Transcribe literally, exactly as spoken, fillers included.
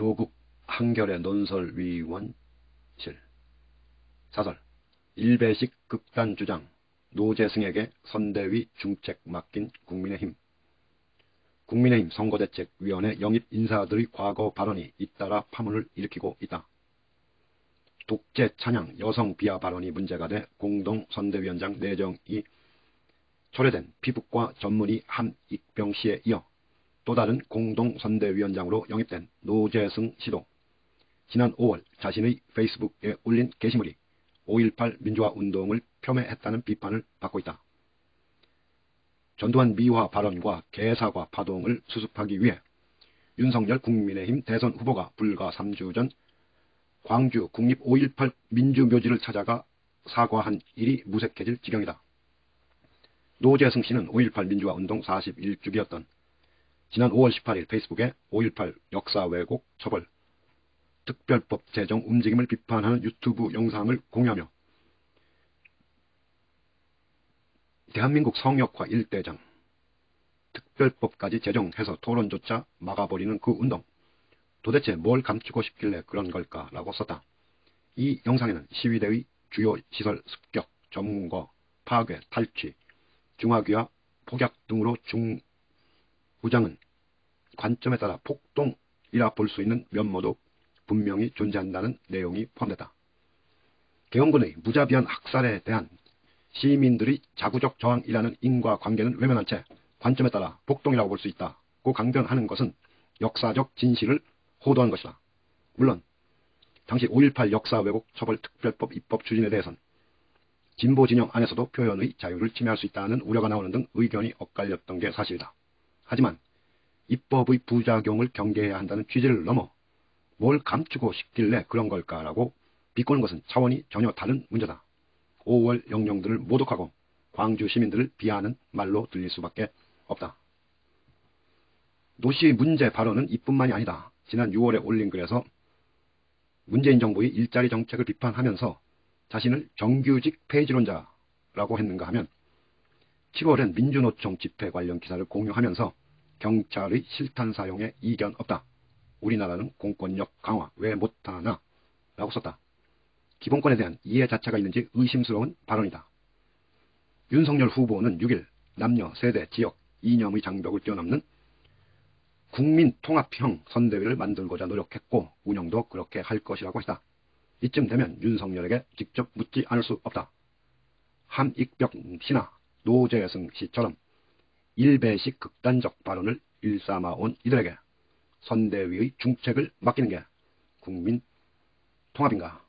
조국 한겨레 논설위원실. 사설. 일배식 극단 주장. 노재승에게 선대위 중책 맡긴 국민의힘. 국민의힘 선거대책위원회 영입 인사들의 과거 발언이 잇따라 파문을 일으키고 있다. 독재 찬양 여성 비하 발언이 문제가 돼 공동선대위원장 내정이 철회된 피부과 전문의 함익병 씨에 이어 또 다른 공동선대위원장으로 영입된 노재승 씨도 지난 오월 자신의 페이스북에 올린 게시물이 오일팔 민주화 운동을 폄훼했다는 비판을 받고 있다. 전두환 미화 발언과 개사과 파동을 수습하기 위해 윤석열 국민의힘 대선 후보가 불과 삼 주 전 광주 국립 오일팔 민주묘지를 찾아가 사과한 일이 무색해질 지경이다. 노재승 씨는 오일팔 민주화 운동 사십일 주기였던 지난 오월 십팔일 페이스북에 오일팔 역사 왜곡 처벌 특별법 제정 움직임을 비판하는 유튜브 영상을 공유하며 대한민국 성역화 일대장 특별법까지 제정해서 토론조차 막아버리는 그 운동, 도대체 뭘 감추고 싶길래 그런 걸까라고 썼다. 이 영상에는 시위대의 주요 시설 습격, 점거, 파괴, 탈취, 중화기와 폭약 등으로 중부장은 관점에 따라 폭동이라 볼 수 있는 면모도 분명히 존재한다는 내용이 포함됐다. 계엄군의 무자비한 학살에 대한 시민들의 자구적 저항이라는 인과관계는 외면한 채 관점에 따라 폭동이라고 볼 수 있다고 강변하는 것은 역사적 진실을 호도한 것이다. 물론 당시 오일팔 역사 왜곡 처벌 특별법 입법 추진에 대해선 진보 진영 안에서도 표현의 자유를 침해할 수 있다는 우려가 나오는 등 의견이 엇갈렸던 게 사실이다. 하지만 입법의 부작용을 경계해야 한다는 취지를 넘어 뭘 감추고 싶길래 그런 걸까라고 비꼬는 것은 차원이 전혀 다른 문제다. 오월 영령들을 모독하고 광주 시민들을 비하하는 말로 들릴 수밖에 없다. 노 씨의 문제 발언은 이뿐만이 아니다. 지난 유월에 올린 글에서 문재인 정부의 일자리 정책을 비판하면서 자신을 정규직 폐지론자라고 했는가 하면 칠월엔 민주노총 집회 관련 기사를 공유하면서 경찰의 실탄 사용에 이견 없다. 우리나라는 공권력 강화 왜 못하나? 라고 썼다. 기본권에 대한 이해 자체가 있는지 의심스러운 발언이다. 윤석열 후보는 육일 남녀, 세대, 지역, 이념의 장벽을 뛰어넘는 국민통합형 선대위를 만들고자 노력했고 운영도 그렇게 할 것이라고 했다. 이쯤 되면 윤석열에게 직접 묻지 않을 수 없다. 함익병 씨나 노재승 씨처럼 일배식 극단적 발언을 일삼아온 이들에게 선대위의 중책을 맡기는 게 국민 통합인가?